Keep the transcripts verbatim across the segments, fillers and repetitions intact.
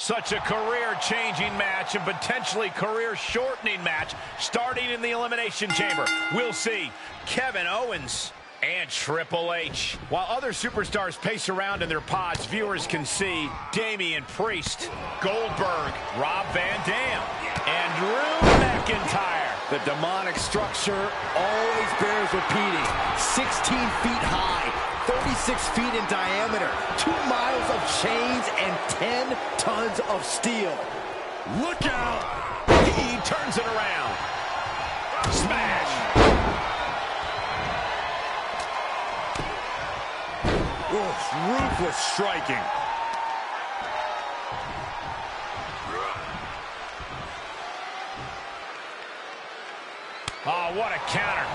Such a career-changing match and potentially career-shortening match starting in the Elimination Chamber. We'll see Kevin Owens and Triple H. While other superstars pace around in their pods, viewers can see Damian Priest, Goldberg, Rob Van Dam, and Drew McIntyre. The demonic structure always bears repeating. sixteen feet high, thirty-six feet in diameter, two miles of chains, and ten tons of steel. Look out! He turns it around. Smash! Oof, ruthless striking. Oh, what a counter.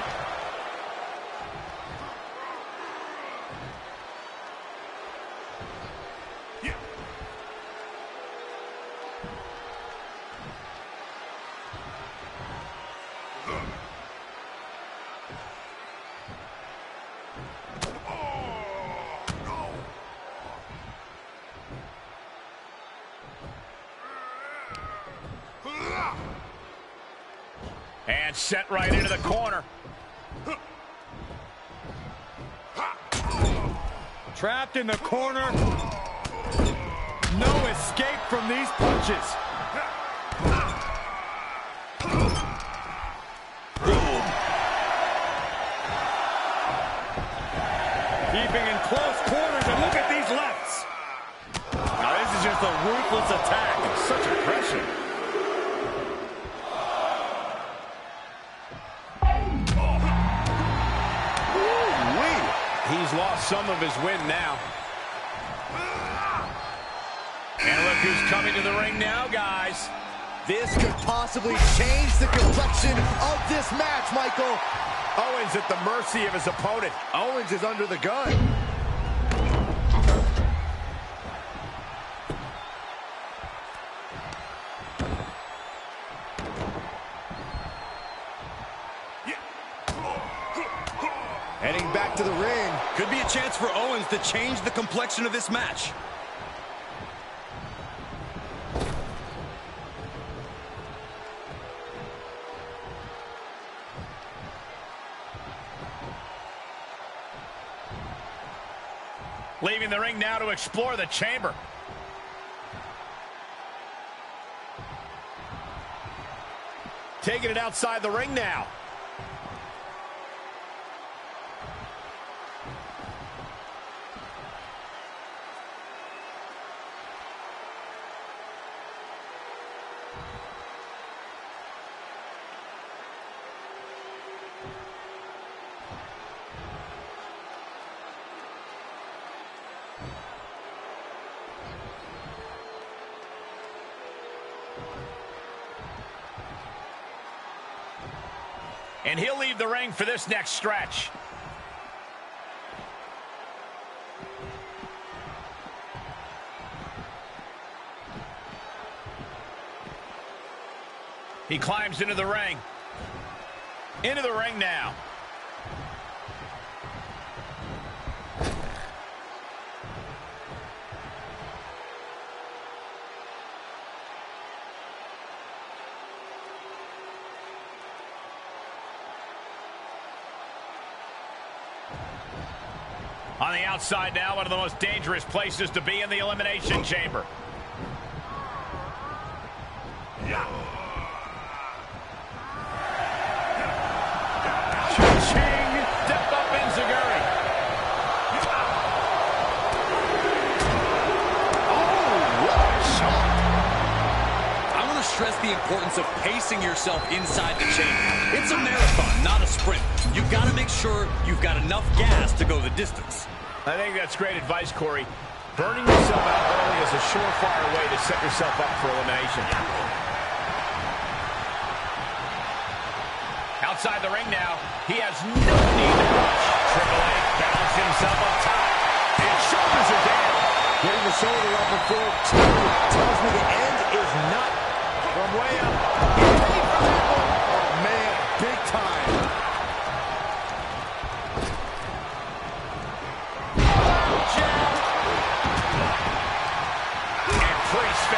And sent right into the corner. Trapped in the corner. No escape from these punches. Keeping in close quarters, and look at these lefts. Now this is just a ruthless attack. Such aggression. He's lost some of his wind now. And look who's coming to the ring now, guys. This could possibly change the complexion of this match, Michael. Owens at the mercy of his opponent. Owens is under the gun. Heading back to the ring. Could be a chance for Owens to change the complexion of this match. Leaving the ring now to explore the chamber. Taking it outside the ring now. And he'll leave the ring for this next stretch. He climbs into the ring. Into the ring now. On the outside now, one of the most dangerous places to be in the Elimination Chamber. Cha-ching! Step up Enziguri. Oh, what a shot. I want to stress the importance of pacing yourself inside the chamber. It's a marathon, not a sprint. You've got to make sure you've got enough gas to go the distance. I think that's great advice, Corey. Burning yourself out early is a surefire way to set yourself up for elimination. Outside the ring now, he has no need to rush. Triple H balanced himself up top, and shoulders are down. Getting the shoulder up before two tells me the end is not From way up. He paid for that one. Oh, man, big time. And Priest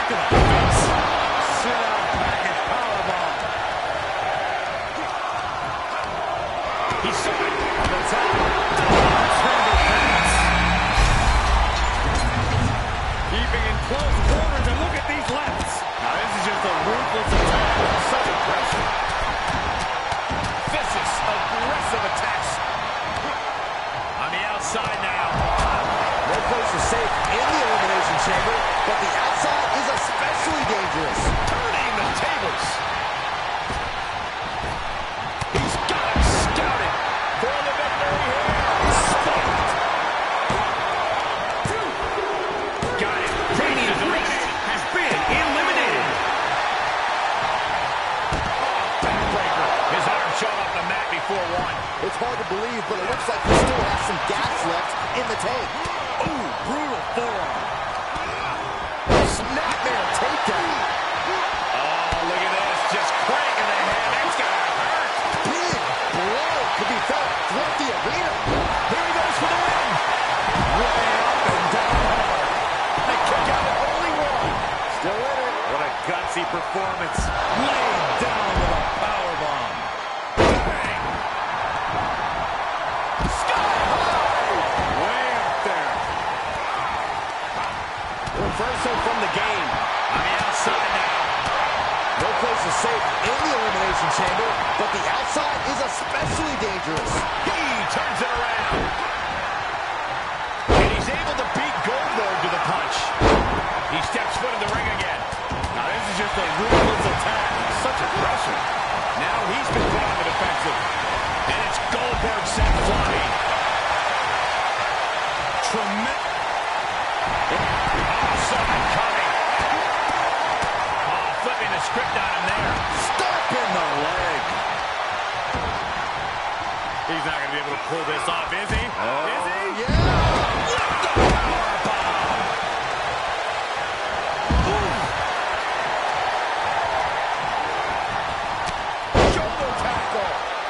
to the face. Sit out package powerbomb. He saw it on the top. Keeping in close quarters, and look at these lefts. Now this is just a ruthless attack. Such aggression. Vicious, aggressive attacks. On the outside now. No place is safe in the Elimination Chamber, but the outside is especially dangerous. Turning the tables. He's got him scouted for the victory here. Spiked. Got it. Damian Priest has been eliminated. Backbreaker. His arm showed up the mat before one. It's hard to believe, but it looks like he still has some gas left in the tank. Ooh, brutal forearm. Snapmare takedown. Oh, look at this. Just cranking the head. That's gonna hurt. Big blow could be felt throughout the arena. Here he goes for the win. Way up and down hard. The kick out of only one. Still in it. What a gutsy performance. Laid down with a powerbomb. Bang. Sky high. Way up there. Reversal from the game. On the outside now. No place is safe in the Elimination Chamber, but the outside is especially dangerous. He turns it around. And he's able to beat Goldberg to the punch. He steps foot in the ring again. Now this is just a ruthless attack. Such aggression. Now he's been put on the defensive. And it's Goldberg sent flying. Tremendous. Oh, saw it coming. Oh, flipping the script on him there. Stop in the leg. He's not going to be able to pull this off, is he? Oh, is he? yeah. Shoulder tackle.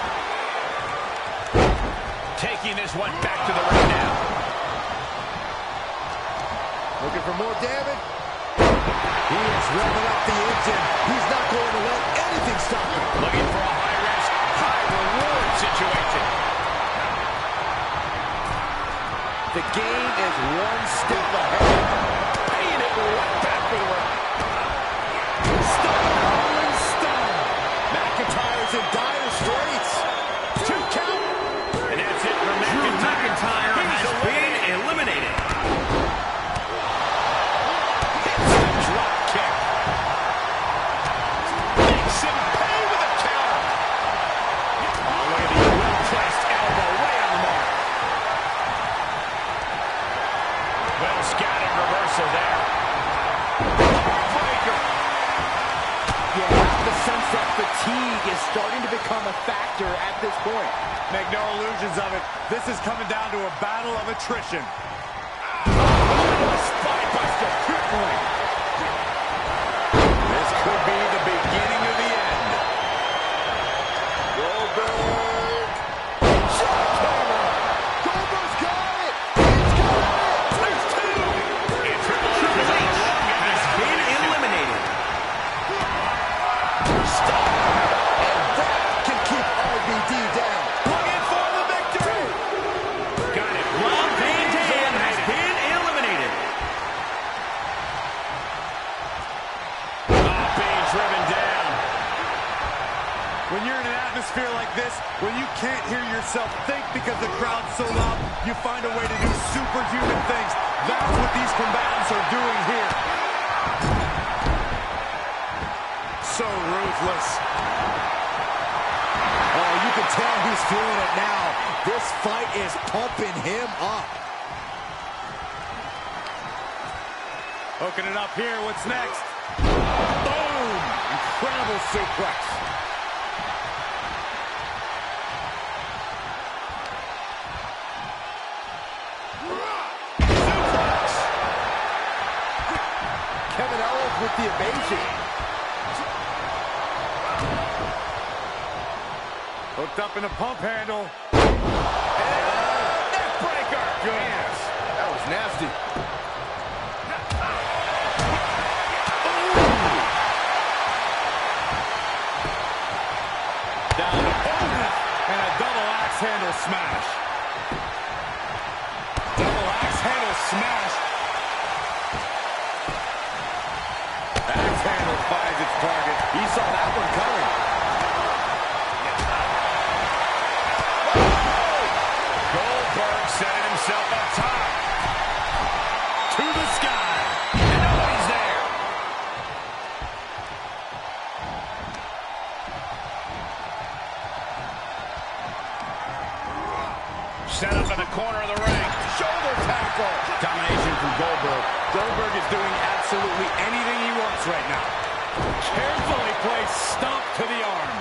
Taking this one back to the ring now. Looking for more damage. He is revving up the engine. He's not going to let anything stop him. Looking for a high-risk, high-reward situation. The game is one step ahead. Paying it right back for the ring. Stone, Rolling Stone. McIntyre's in dire straits. Two count. And that's it for Drew McIntyre. McIntyre He's has been eliminated. Hits the drop kick. Makes him pay with a counter. Oh, look at the well-placed elbow way on the mark. Well scattered reversal there. Heartbreaker. You have the sense that fatigue is starting to become a factor at this point. Make no illusions of it. This is coming down to a battle of attrition. Spinebuster. Crippling. This could be the beginning of the end. Goldberg. Jackhammer. Goldberg's got it. He's got it. There's two. And Triple H has been eliminated. Stop. And that can keep R V D down. Looking for the victory. Got it. Rob Van Dam has been eliminated. Oh, being driven down. When you're in an atmosphere like this, when you can't hear yourself think because the crowd's so loud, you find a way to do superhuman things. That's what these combatants are doing here. So ruthless. Oh, you can tell he's feeling it now. This fight is pumping him up. Hooking it up here. What's next? Boom! Incredible suplex. Suplex. Kevin Owens with the evasion. Hooked up in a pump handle. Neckbreaker. Goodness. That was nasty. Oh, smash. Double axe handle smash. Axe handle finds its target. He saw that one coming. Goldberg setting himself up top. To the sky. And nobody's there. Set up in the corner of the ring. Shoulder tackle. Domination from Goldberg. Goldberg is doing absolutely anything he wants right now. Carefully placed stomp to the arm.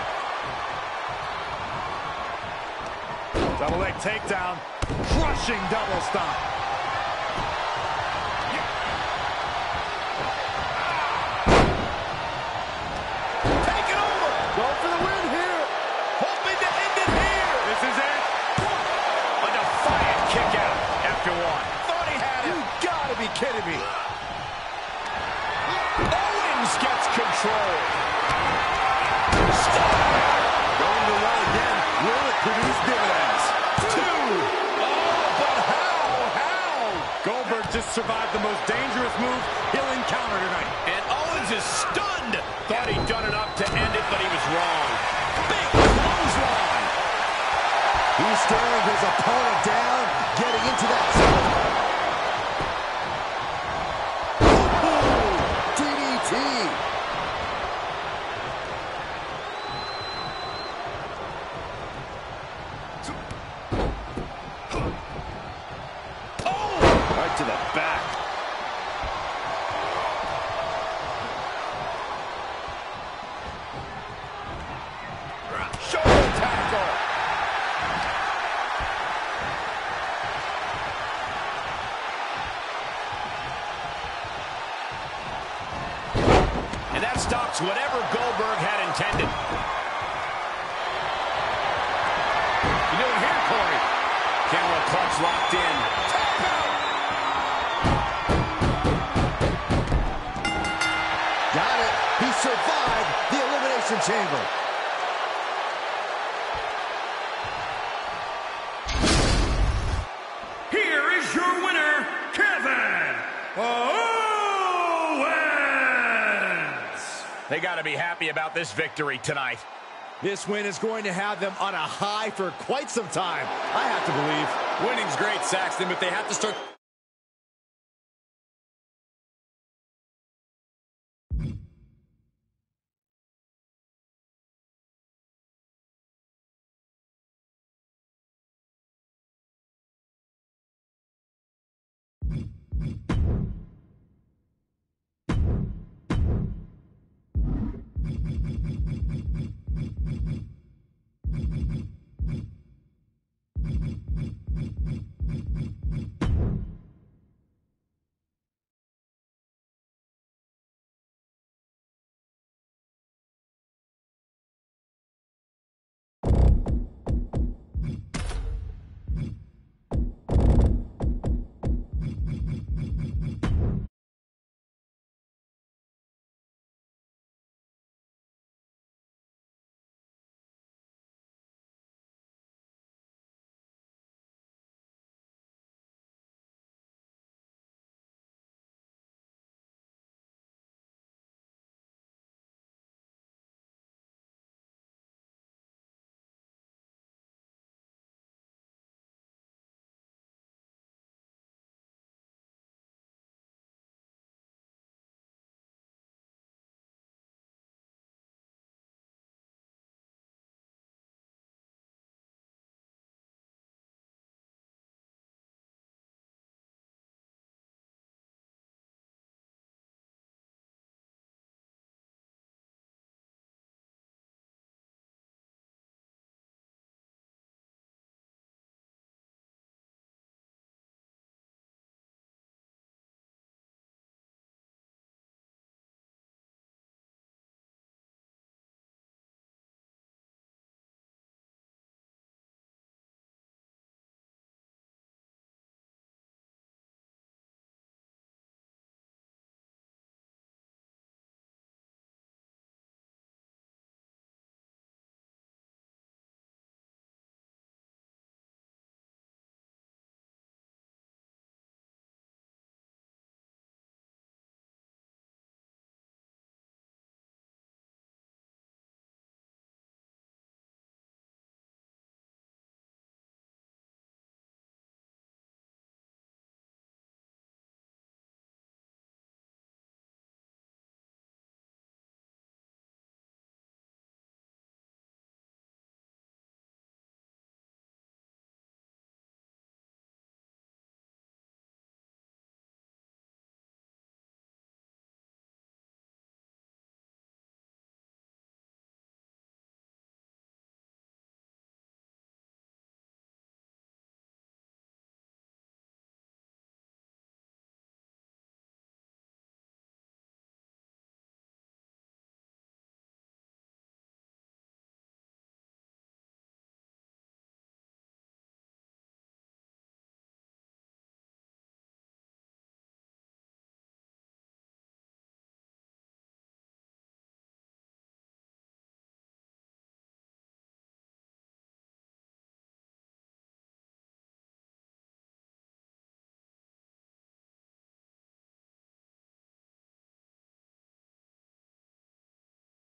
Double leg takedown. Crushing double stomp. Take it over. Go for the win here. Hoping to end it here. This is it. A defiant kick out after one. Thought he had it. You gotta be kidding me. Owens gets control. Stop. Going the well again. Will it produce dividends? Two. Oh, but how? How? Goldberg just survived the most dangerous move he'll encounter tonight. And Owens is stunned. Thought he'd done enough to end it, but he was wrong. Big clothesline. He's staring his opponent down, getting into that zone. D D T. Oh! Right to the back. Shoulder tackle. And that stops whatever Goldberg had intended. You doing here, Corey? Camera clutch locked in. Tap out! Got it. He survived the Elimination Chamber. Here is your winner, Kevin Owens! They got to be happy about this victory tonight. This win is going to have them on a high for quite some time, I have to believe. Winning's great, Saxton, but they have to start